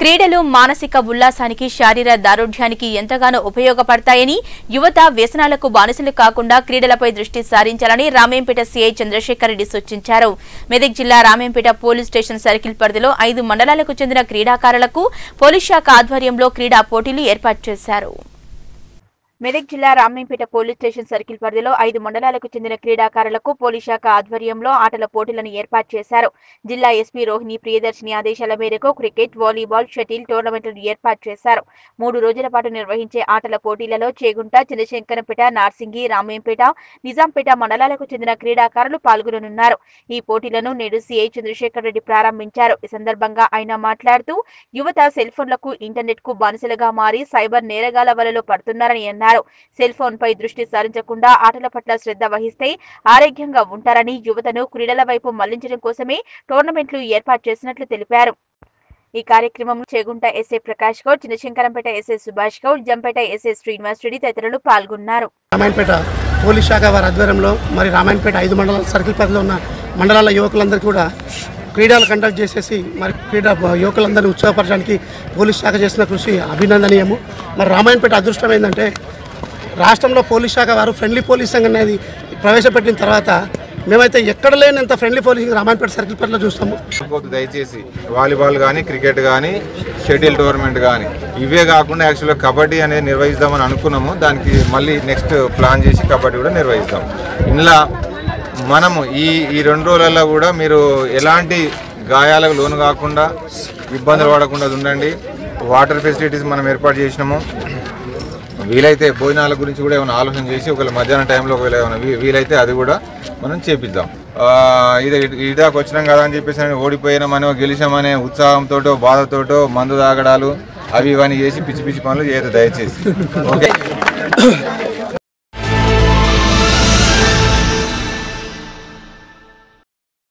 క్రీడలు మానసిక ఉల్లాసానికి శారీర దారుఢ్యానికి ఎంతగానో ఉపయోగపడతాయని యువత వ్యసనాలకు బానిసలు కాకుండా క్రీడలపై దృష్టి సారించాలని రామేంపేట సీఐ చంద్రశేఖర్ రెడ్డి సూచించారు. మెదక్ జిల్లా రామేంపేట పోలీస్ స్టేషన్ సర్కిల్ పరిధిలో 5 మండలాలకు చెందిన క్రీడాకారులకు పోలీస్ శాఖ ఆధ్వర్యంలో క్రీడా పోటీలు ఏర్పాటు చేశారు. మెదక్ జిల్లా రామేంపేట పోలీస్ స్టేషన్ సర్కిల్ పరిధిలో 5 మండలాలకు చెందిన క్రీడాకారులకు పోలీస్ శాఖ ఆధ్వర్యంలో ఆటల పోటీలను ఏర్పాటు చేశారు. జిల్లా ఎస్పీ రోహిణి ప్రియదర్శిని ఆదేశాల మేరకు క్రికెట్, వాలీబాల్, షటిల్ టోర్నమెంట్లను ఏర్పాటు చేశారు. 3 రోజుల పాటు నిర్వహించే ఆటల పోటీలలో చేగుంట, చిన్నశంకరంపేట, నార్సింగి, రామేంపేట, నిజాంపేట మండలాలకు చెందిన క్రీడాకారులు పాల్గొననున్నారు. ఈ పోటీలను నేడు సీఐ చంద్రశేఖర్ రెడ్డి ప్రారంభించారు. ఈ సందర్భంగా ఆయన మాట్లాడుతూ యువత సెల్ ఫోన్లకు, ఇంటర్నెట్ కు బానిసలుగా మారి సైబర్ నేరగాల వలలో పడుతున్నారని అన్నారు. సెల్ ఫోన్ పై దృష్టి సారించకుండా ఆటల పట్ల శ్రద్ధ వహిస్తే ఆరోగ్యంగా ఉంటారని, యువతను క్రీడల వైపు మళ్లించడం కోసమే టోర్నమెంట్లు ఏర్పాటు చేసినట్లు తెలిపారు. ఈ కార్యక్రమంలో Chegunta SI Prakash Goud, Chinnashankarampet SI Subhash Goud, Jampet SI Srinivas Reddy తదితరులు పాల్గొన్నారు. రామాయణపేట పోలీస్ శాఖ వారి ఆధ్వర్యంలో మరి రామాయణపేట 5 మండలాల సర్కిల్ పరిధిలో ఉన్న మండలాల యువకులందరూ కూడా క్రీడలు కండక్ట్ చేసేసి మరి క్రీడా యువకులందరినీ ఉత్సాహపరచడానికి పోలీస్ శాఖ చేసిన కృషి అభినందనీయము. మరి రామాయణపేట అదృష్టం ఏంటంటే రాష్ట్రంలో పోలీస్ శాఖ వారు ఫ్రెండ్లీ పోలీసింగ్ అనేది ప్రవేశపెట్టిన తర్వాత మేమైతే ఎక్కడ లేనంత ఫ్రెండ్లీ పోలీసింగ్ రామాయణపేట సర్కిల్ పరిధిలో చూస్తాము. దయచేసి వాలీబాల్ కానీ, క్రికెట్ కానీ, షటిల్ టోర్నమెంట్ కానీ ఇవే కాకుండా యాక్చువల్గా కబడ్డీ అనేది నిర్వహిద్దామని అనుకున్నాము. దానికి మళ్ళీ నెక్స్ట్ ప్లాన్ చేసి కబడ్డీ కూడా నిర్వహిస్తాం. ఇలా మనము ఈ 2 రోజులలో కూడా మీరు ఎలాంటి గాయాలకు లోను కాకుండా, ఇబ్బందులు పడకుండా ఉండండి. వాటర్ ఫెసిలిటీస్ మనం ఏర్పాటు చేసినాము. వీలైతే భోజనాల గురించి కూడా ఏమైనా ఆలోచన చేసి ఒకవేళ మధ్యాహ్నం టైంలో ఒకవేళ ఏమైనా వీలైతే అది కూడా మనం చేపిద్దాం. ఇదాకా వచ్చినాం కదా అని చెప్పేసి ఓడిపోయినామనో గెలిచామనే ఉత్సాహంతో, బాధతోటో మందు తాగడాలు అవి ఇవన్నీ చేసి పిచ్చి పిచ్చి పనులు చేయదు దయచేసి. ఓకే.